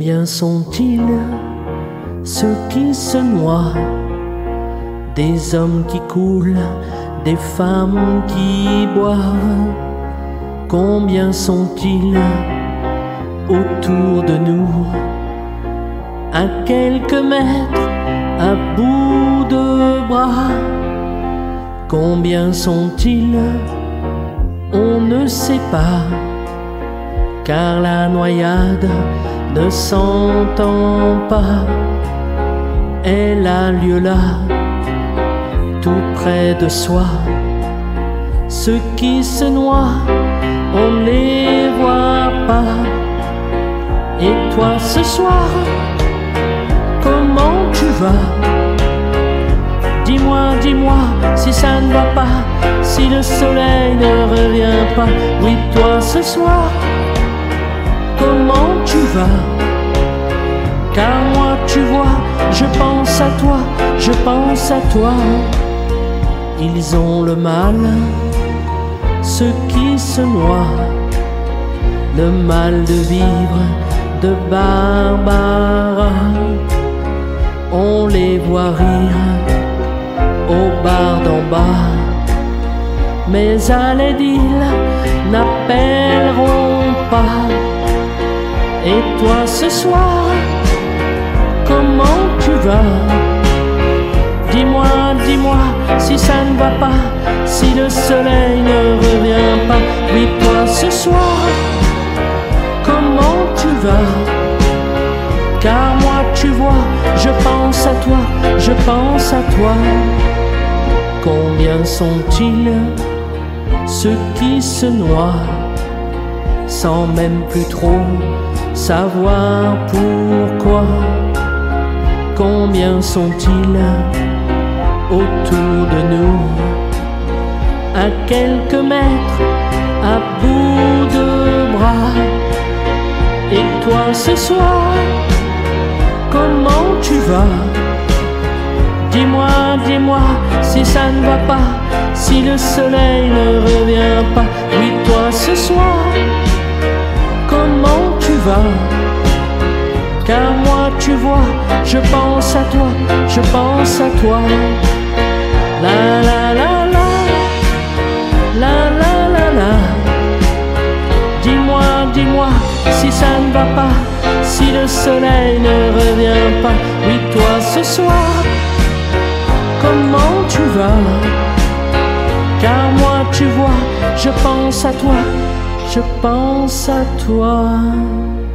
Combien sont-ils ceux qui se noient, des hommes qui coulent, des femmes qui boivent? Combien sont-ils autour de nous, à quelques mètres, à bout de bras? Combien sont-ils? On ne sait pas, car la noyade ne s'entend pas. Elle a lieu là, tout près de soi. Ceux qui se noient, on ne les voit pas. Et toi ce soir, comment tu vas? Dis-moi, dis-moi si ça ne va pas, si le soleil ne revient pas. Oui, toi ce soir, comment tu vas? Car moi tu vois, je pense à toi, je pense à toi. Ils ont le mal, ceux qui se noient, le mal de vivre, de Barbara. On les voit rire au bar d'en bas, mais à l'aide ils n'appelleront pas. Et toi ce soir, comment tu vas? Dis-moi, dis-moi si ça ne va pas, si le soleil ne revient pas. Oui, toi ce soir, comment tu vas? Car moi tu vois, je pense à toi, je pense à toi. Combien sont-ils ceux qui se noient, sans même plus trop savoir pourquoi? Combien sont-ils autour de nous, à quelques mètres, à bout de bras? Et toi ce soir, comment tu vas? Dis-moi, dis-moi si ça ne va pas, si le soleil ne revient pas. Oui, toi ce soir, comment tu vas? Car moi tu vois, je pense à toi, je pense à toi. La la la la, la la la la. Dis-moi, dis-moi si ça ne va pas, si le soleil ne revient pas. Oui, toi ce soir, comment tu vas? Car moi tu vois, je pense à toi, je pense à toi.